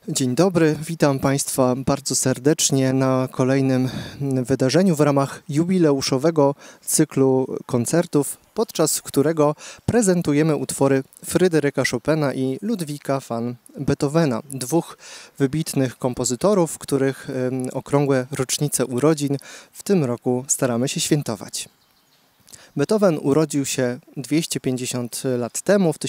Dzień dobry, witam Państwa bardzo serdecznie na kolejnym wydarzeniu w ramach jubileuszowego cyklu koncertów, podczas którego prezentujemy utwory Fryderyka Chopina i Ludwika van Beethovena, dwóch wybitnych kompozytorów, których okrągłe rocznice urodzin w tym roku staramy się świętować. Beethoven urodził się 250 lat temu, w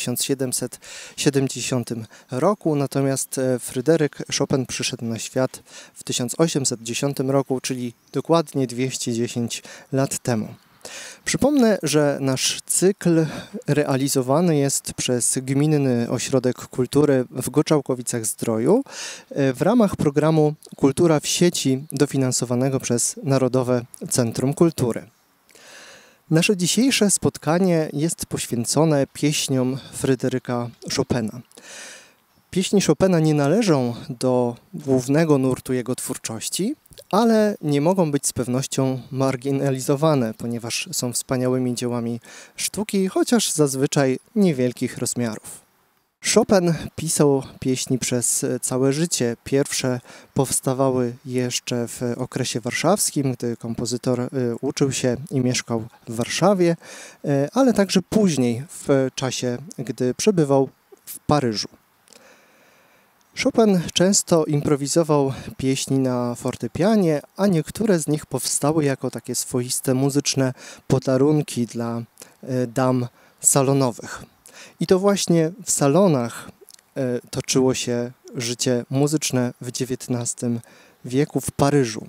1770 roku, natomiast Fryderyk Chopin przyszedł na świat w 1810 roku, czyli dokładnie 210 lat temu. Przypomnę, że nasz cykl realizowany jest przez Gminny Ośrodek Kultury w Goczałkowicach-Zdroju w ramach programu Kultura w sieci dofinansowanego przez Narodowe Centrum Kultury. Nasze dzisiejsze spotkanie jest poświęcone pieśniom Fryderyka Chopina. Pieśni Chopina nie należą do głównego nurtu jego twórczości, ale nie mogą być z pewnością marginalizowane, ponieważ są wspaniałymi dziełami sztuki, chociaż zazwyczaj niewielkich rozmiarów. Chopin pisał pieśni przez całe życie. Pierwsze powstawały jeszcze w okresie warszawskim, gdy kompozytor uczył się i mieszkał w Warszawie, ale także później, w czasie, gdy przebywał w Paryżu. Chopin często improwizował pieśni na fortepianie, a niektóre z nich powstały jako takie swoiste muzyczne podarunki dla dam salonowych. I to właśnie w salonach toczyło się życie muzyczne w XIX wieku w Paryżu.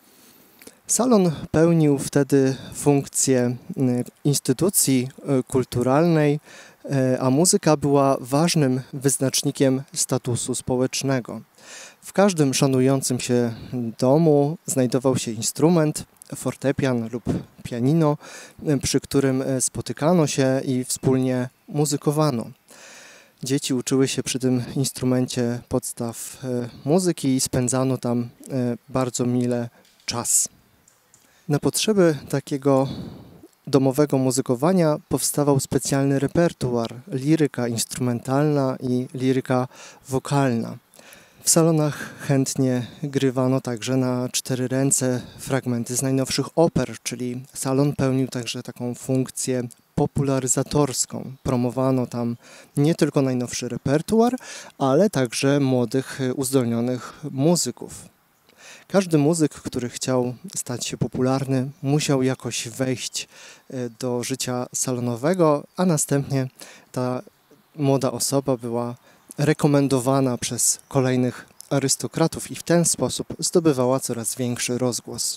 Salon pełnił wtedy funkcję instytucji kulturalnej, a muzyka była ważnym wyznacznikiem statusu społecznego. W każdym szanującym się domu znajdował się instrument, fortepian lub pianino, przy którym spotykano się i wspólnie muzykowano. Dzieci uczyły się przy tym instrumencie podstaw muzyki i spędzano tam bardzo mile czas. Na potrzeby takiego domowego muzykowania powstawał specjalny repertuar, liryka instrumentalna i liryka wokalna. W salonach chętnie grywano także na cztery ręce fragmenty z najnowszych oper, czyli salon pełnił także taką funkcję popularyzatorską. Promowano tam nie tylko najnowszy repertuar, ale także młodych, uzdolnionych muzyków. Każdy muzyk, który chciał stać się popularny, musiał jakoś wejść do życia salonowego, a następnie ta młoda osoba była rekomendowana przez kolejnych arystokratów i w ten sposób zdobywała coraz większy rozgłos.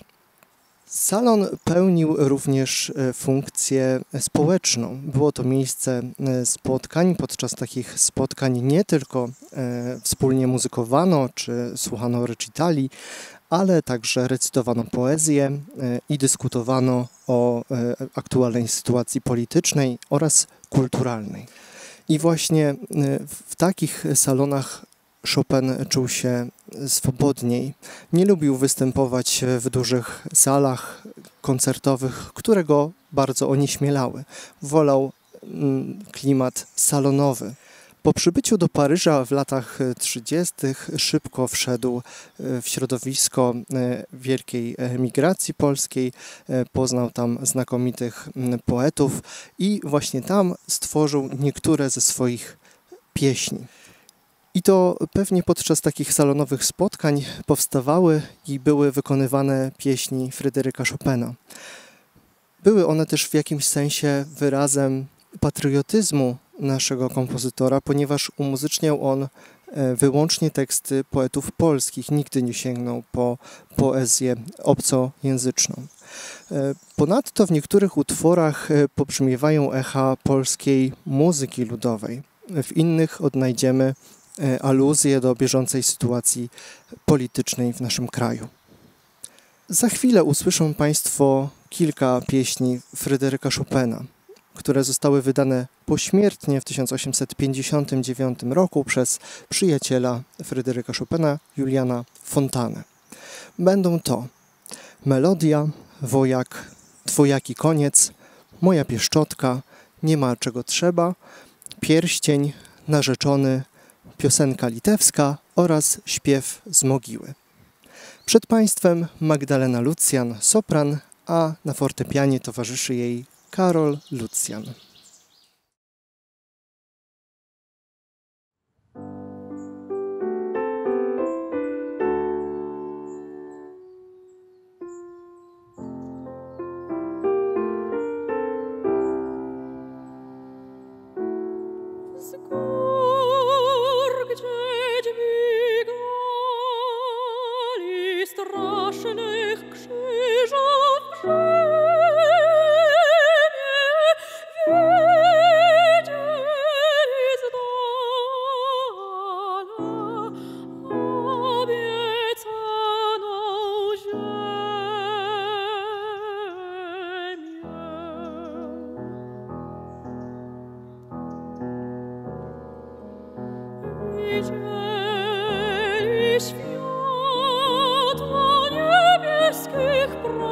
Salon pełnił również funkcję społeczną. Było to miejsce spotkań. Podczas takich spotkań nie tylko wspólnie muzykowano czy słuchano recitali, ale także recytowano poezję i dyskutowano o aktualnej sytuacji politycznej oraz kulturalnej. I właśnie w takich salonach Chopin czuł się swobodniej. Nie lubił występować w dużych salach koncertowych, które go bardzo onieśmielały. Wolał klimat salonowy. Po przybyciu do Paryża w latach 30. szybko wszedł w środowisko wielkiej emigracji polskiej, poznał tam znakomitych poetów i właśnie tam stworzył niektóre ze swoich pieśni. I to pewnie podczas takich salonowych spotkań powstawały i były wykonywane pieśni Fryderyka Chopina. Były one też w jakimś sensie wyrazem patriotyzmu naszego kompozytora, ponieważ umuzyczniał on wyłącznie teksty poetów polskich, nigdy nie sięgnął po poezję obcojęzyczną. Ponadto w niektórych utworach pobrzmiewają echa polskiej muzyki ludowej, w innych odnajdziemy aluzje do bieżącej sytuacji politycznej w naszym kraju. Za chwilę usłyszą Państwo kilka pieśni Fryderyka Chopina, które zostały wydane pośmiertnie w 1859 roku przez przyjaciela Fryderyka Chopina, Juliana Fontanę. Będą to Melodia, Wojak, Dwojaki koniec, Moja pieszczotka, Nie ma czego trzeba, Pierścień, Narzeczony, Piosenka litewska oraz śpiew z mogiły. Przed Państwem Magdalena Lucjan, sopran, a na fortepianie towarzyszy jej Karol Lucjan. Strasznych krzyżów brzemię wiedzieli z dala obiecaną ziemię. Widzieli światło niebieskich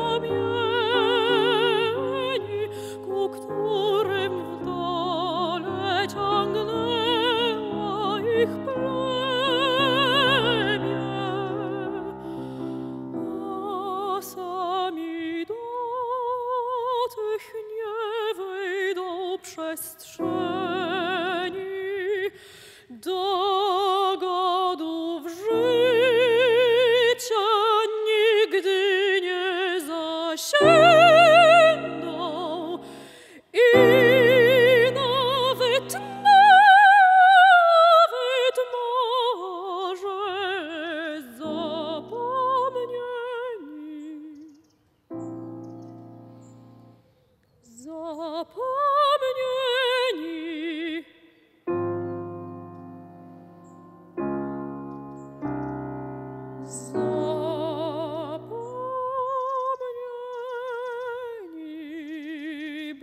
promieni, ku którym w dole ciągnęło ich plemię, a sami do tych nie wejdą przestrzeni, do godów życia nigdy nie zasięgną i nawet może zapomnieni. Zapomnieni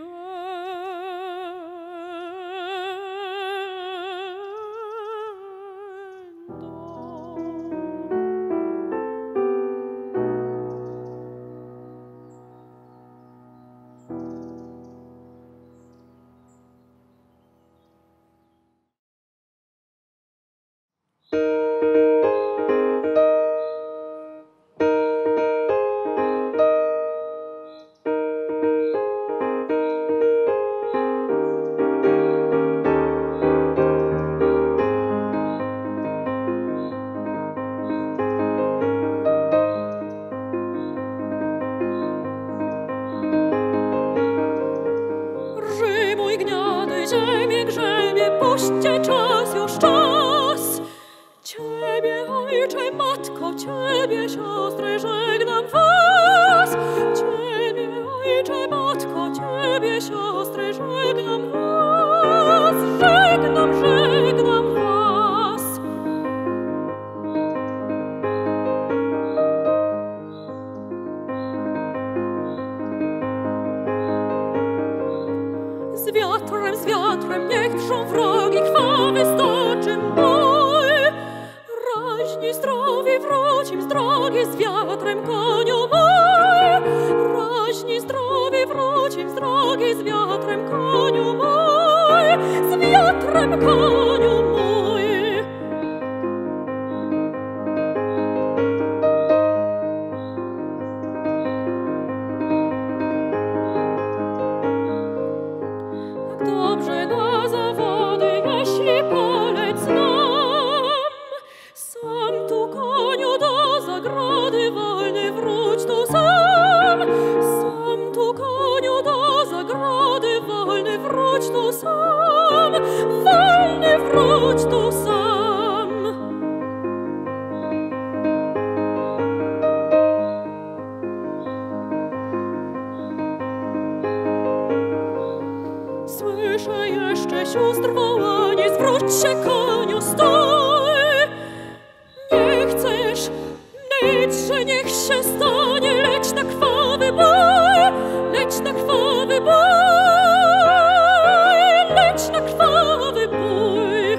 Rży mój gniady, ziemię grzebie, puśćcie czas, już czas. Ciebie, ojcze, matko, Ciebie, siostry, żegnam was. Ciebie, ojcze, matko, Ciebie, siostry, żegnam was. Żegnam was. Z wiatrem, niech drżą wrogi, krwawy stoczy bój. Raźni zdrowi wrócim z drogi, z wiatrem koniu mój. Raźni zdrowi wrócim z drogi, z wiatrem koniu mój. Z wiatrem koniu mój. Dobrze na zawody, jeśli polec nam. Sam tu koniu do zagrody, wolny wróć tu sam. Sam tu koniu do zagrody, wolny wróć tu sam. Wolny wróć tu sam. Słyszę jeszcze sióstr wołanie, zwróć się koniu, stój. Nie chcesz nic, że niech się stanie, leć na krwawy bój, leć na krwawy bój, leć na krwawy bój.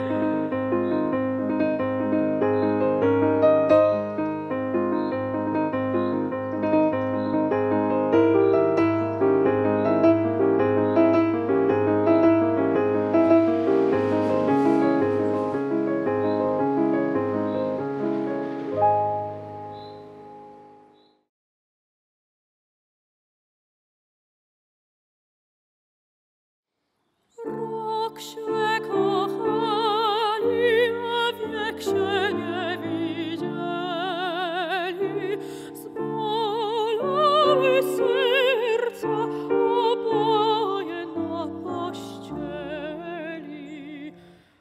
się kochali, a wiek się nie widzieli. Zbolały serca oboje na pościeli.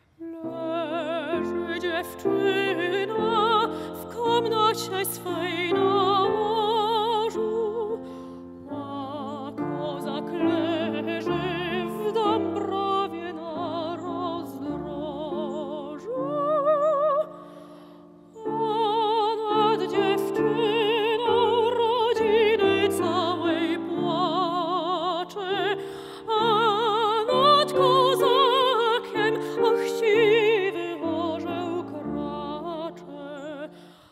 Leży dziewczyna w komnacie swej na łożu, a kozak leży w Dąbrowie na rozdrożu. A nad dziewczyną rodziny całej płacze, a nad kozakiem chciwy orzeł kracze.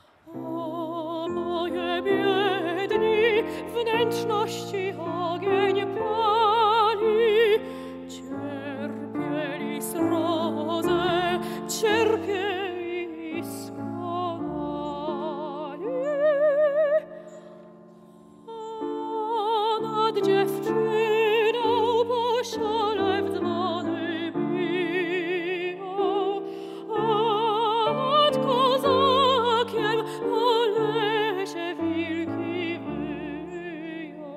Oboje biedni wnętrzności ogień pali, cierpieli srodze, cierpieli skonali. A nad dziewczyną po siole w dzwony biją, a nad kozakiem po lesie wilki wyją.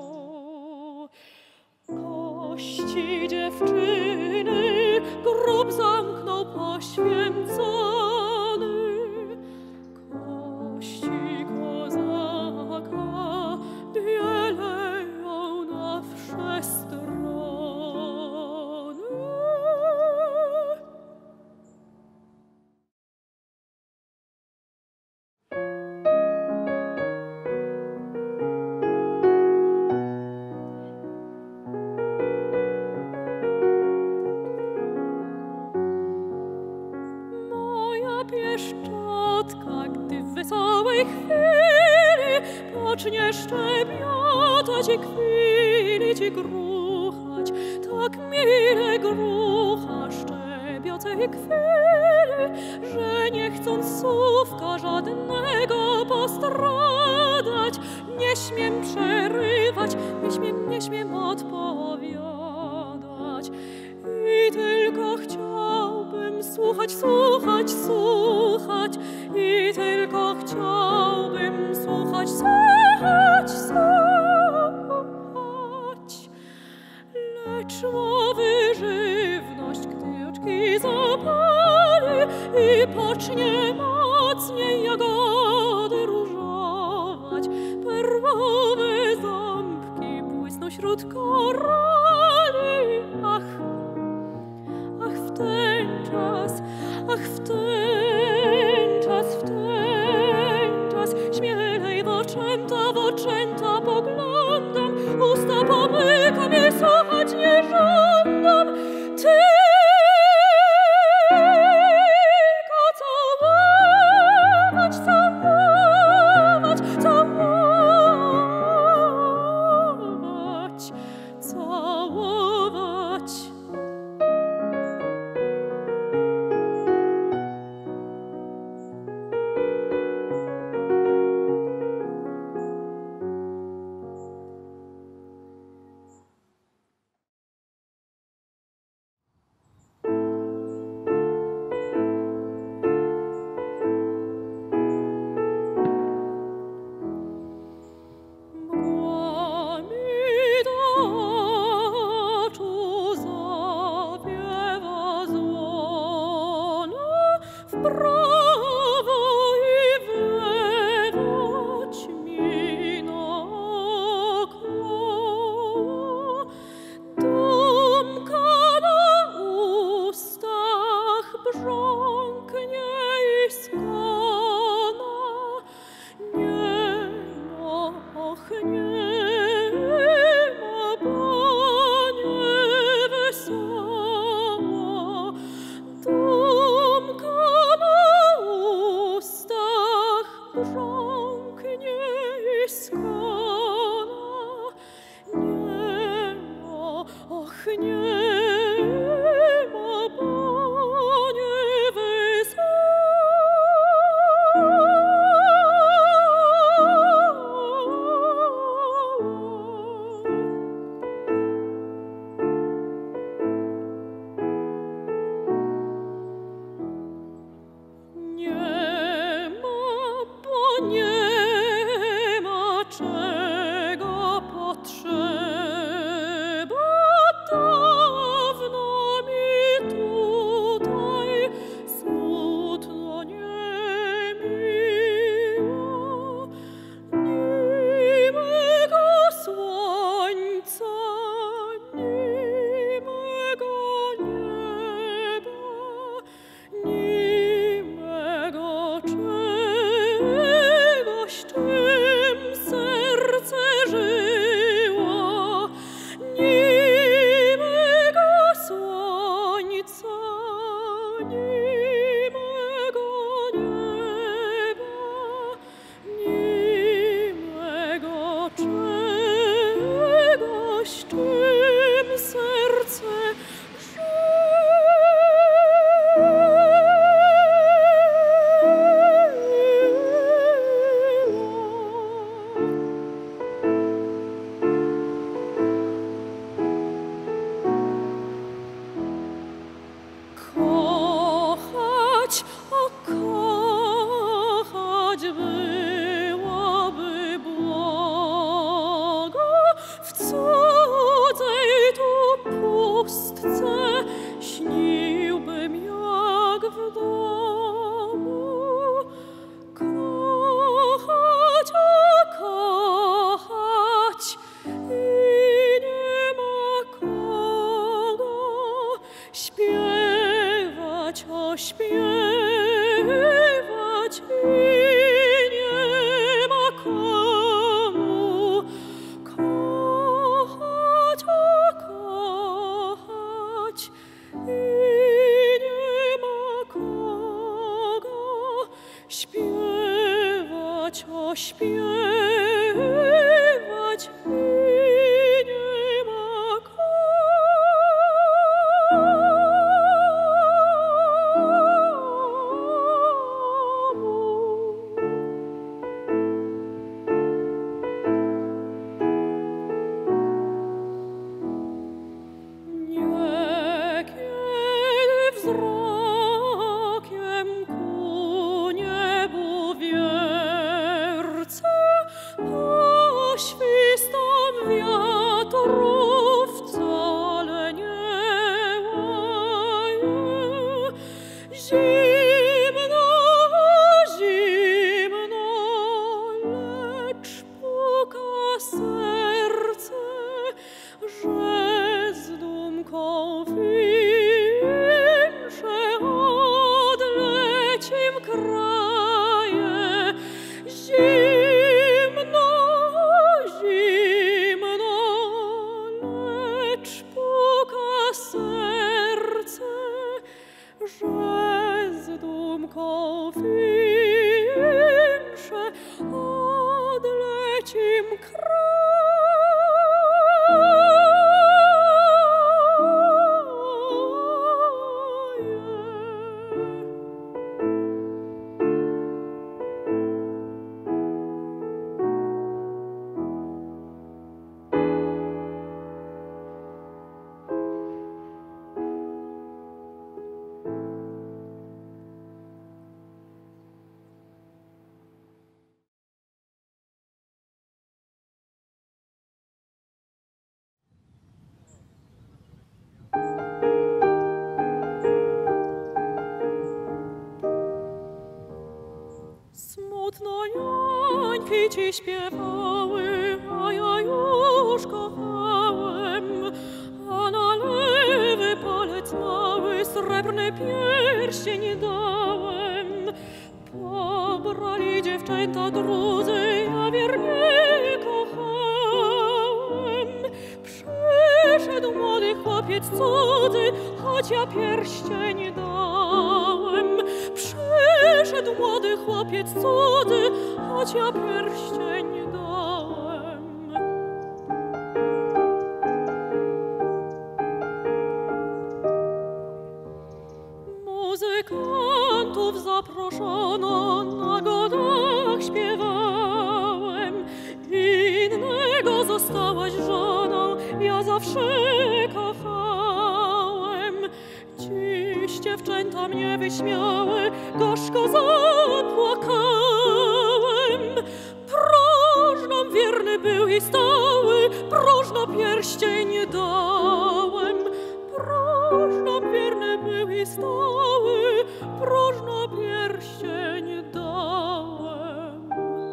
Kości dziewczyny grób zamknął poświęcony, kości kozaka bieleją na wsze strony. Moja pieszczotka, gdy w wesołej chwili pocznie szczebiotać i kwili ci gruchać, tak mile grucha szczebiocej chwili, że nie chcąc słówka żadnego postradać, nie śmiem przerywać, nie śmiem odpowiadać. I tylko chciałbym słuchać, i tylko chciałbym słuchać. Lecz mowy żywność, gdy oczki zapali i pocznie mocniej jagody różować, perłowe ząbki błysną wśród korali. Ach, w ten czas, w ten czas, śmielej w oczęta poglądam, usta pomykam i słuchać nie żądam. Tylko całować, całować, całować, całować. Poświstom wiatrów wcale nie łaje. Zimno, zimno, lecz puka serce, że z dumką winsze odlecim kraje. Zimno, zimno, lecz puka serce, że z dumką winsze odlecim kraje. Smutno jańki ci śpiewały, a ja już kochałem, a na lewy palec mały srebrny pierścień dałem. Pobrali dziewczęta drudzy, ja wiernie kochałem. Przyszedł młody chłopiec cudzy, choć ja pierścień dałem. Przyszedł młody chłopiec cudzy, choć ja pierścień dałem. Muzykantów zaproszono, na godach śpiewałem. Innego zostałaś żoną, ja zawsze kochałem. Dziś dziewczęta mnie wyśmiały, gorzko zapłakałem. Próżnom wierny był i stały, próżno pierścień dałem. Próżnom wierny był i stały, próżno pierścień dałem.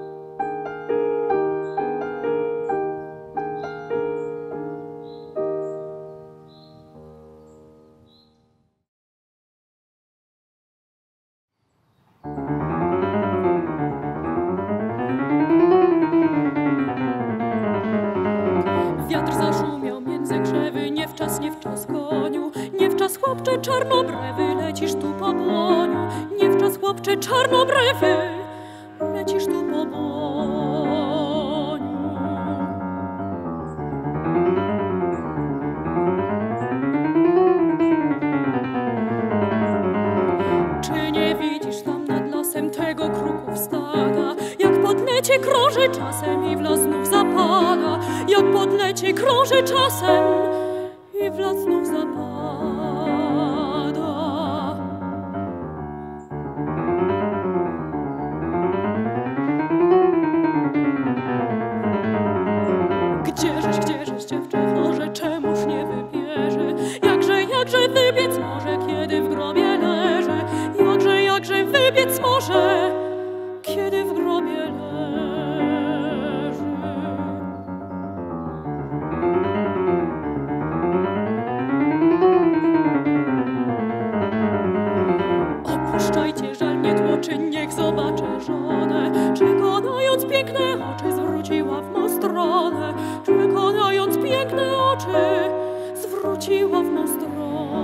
Wiatr zaszumiał między krzewy, nie w czas koniu. Nie w czas, chłopcze czarnobrewy, lecisz tu po błoniu. Nie w czas, chłopcze czarnobrewy, lecisz tu po błoniu. Czy nie widzisz tam nad lasem tego kruków stada? Jak podleci, krąży czasem i w las znów zapada. Jak podleci, krąży czasem i w las znów zapada. Gdzieżeś, dziewczę chorze, czemuż nie wybierze? Jakże wybiec może, kiedy w grobie leży? Jakże wybiec może, kiedy w grobie leży? Opuszczajcie żal, nie tłoczy, niech zobaczę żonę. Czy konając piękne oczy zwróciła w mą stronę? Czy konając piękne oczy zwróciła w mą stronę?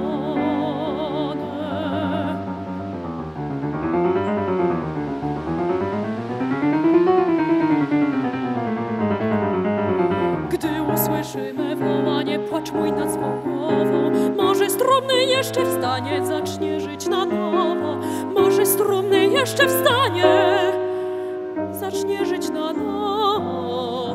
Gdy usłyszy me wołanie, płacz mój nad swą głową. Może strumny jeszcze wstanie, zacznie żyć na nowo. Może strumny jeszcze wstanie, zacznie żyć na nowo.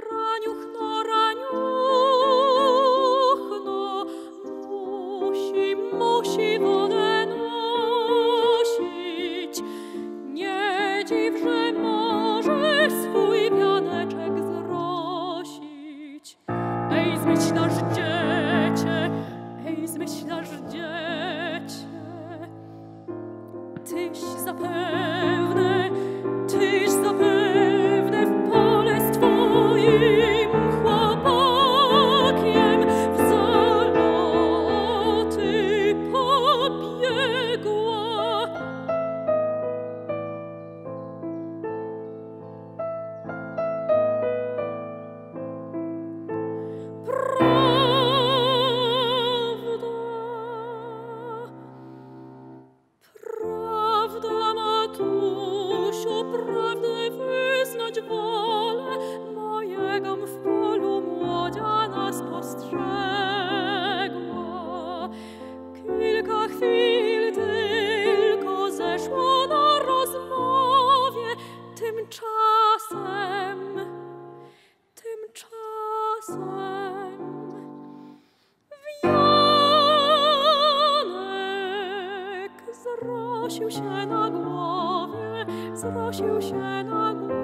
Raniuchno, musi wodę nosić. Nie dziw, że może swój pianeczek zrosić. Ej, zmyślasz dziecię, ej, zmyślasz dziecię. Tyś zapewne w pole z twoim chłopakiem w zaloty pobiegła. Prawda, matusiu, prawdę wyznać wolę, mojegom w polu młodziana spostrzegła. Kilka chwil tylko zeszło na rozmowie, tymczasem wianek zrosił się na głowie, zrosił się na głowie.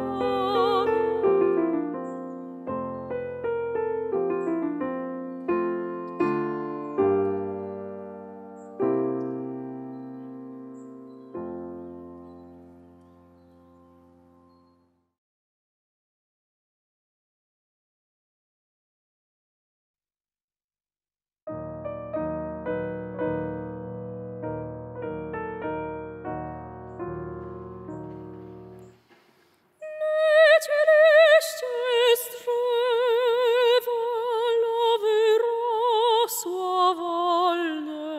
Liście z drzewa, lowy rosła wolne.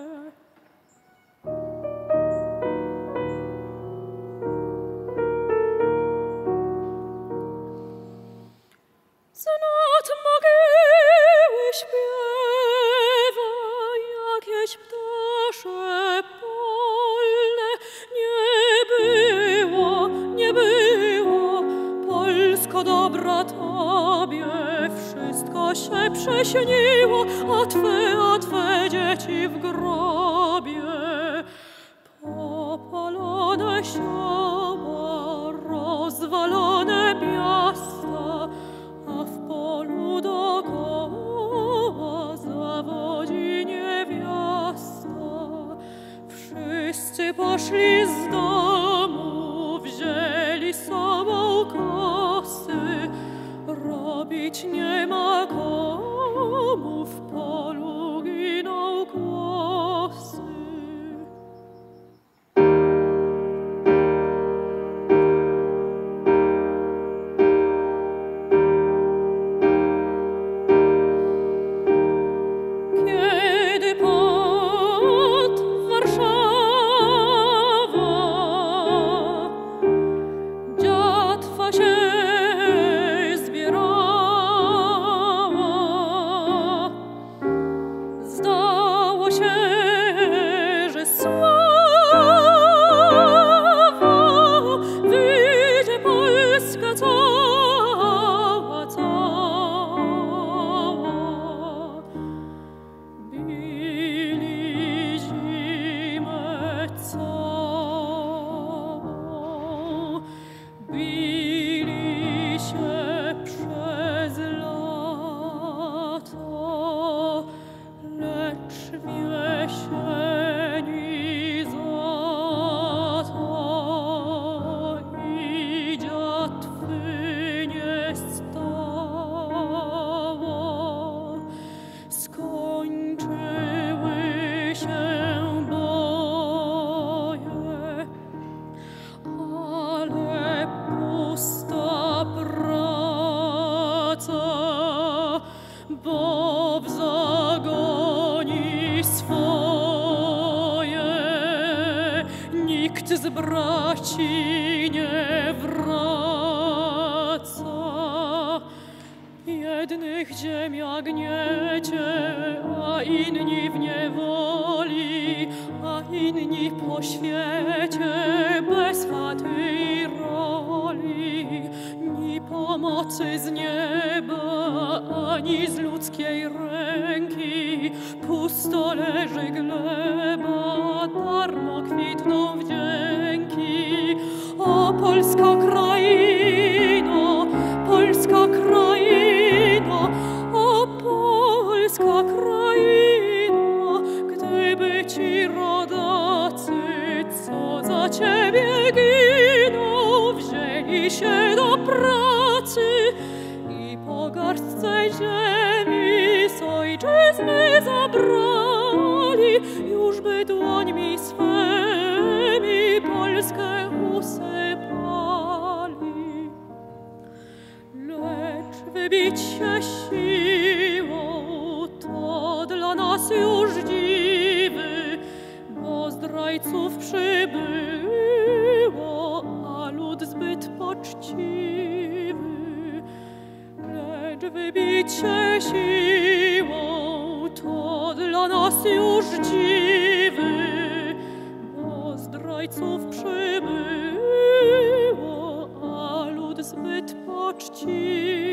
Z nad mogiły śpiewa jakieś ptasze polne. Nie było, Polsko dobra tobie, wszystko się prześniło, a twe dzieci w grobie. Popalone sioła, rozwalone miasta, a w polu dokoła zawodzi niewiasta. Wszyscy poszli z domu, wzięli sobą kosy, robić nie ma komu, w polu giną kłosy. Kiedy pod Warszawą dziatwa się zbierała, zdało się, że sława wyjdzie Polska cała, cała. Bili zimę całą, bili się przez lato, lecz w jesieni za to i dziatwy nie stało. Skończyły się boje, ale pusta praca, bo w zagoni swoje nikt z braci nie wraca. Jednych ziemia gniecie, a inni w niewoli, a inni po świecie bez chaty i roli, ni po pomocy z nieba, ani z ludzkiej ręki. Pusto leży gleba, darmo kwitną wdzięki. O polska kraino, polska kraino, o polska kraino, gdyby ci rodacy, co za ciebie giną, wzięli się do pracy i po garstce ziemi z ojczyzny zabrali, już by dłońmi swymi Polskę usypali. Lecz wybić się siłą to dla nas już dziwy, bo zdrajców przybyło, a lud zbyt poczciwy. Lecz wybić się siłą to dla nas już dziwy, bo zdrajców przybyło, a lud zbyt poczciwy.